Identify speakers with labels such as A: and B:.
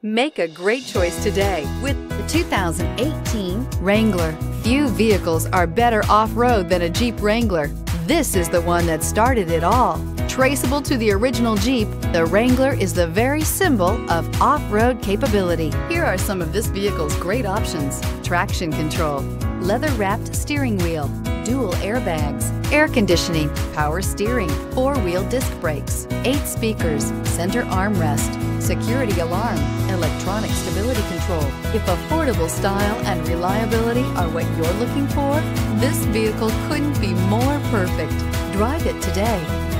A: Make a great choice today with
B: The 2018 Wrangler. Few vehicles are better off-road than a Jeep Wrangler. This is the one that started it all. Traceable to the original Jeep, the Wrangler is the very symbol of off-road capability. Here are some of this vehicle's great options: traction control, leather-wrapped steering wheel, dual airbags, air conditioning, power steering, four-wheel disc brakes, 8 speakers, center armrest, security alarm, electronic stability control. If affordable style and reliability are what you're looking for, this vehicle couldn't be more perfect. Drive it today.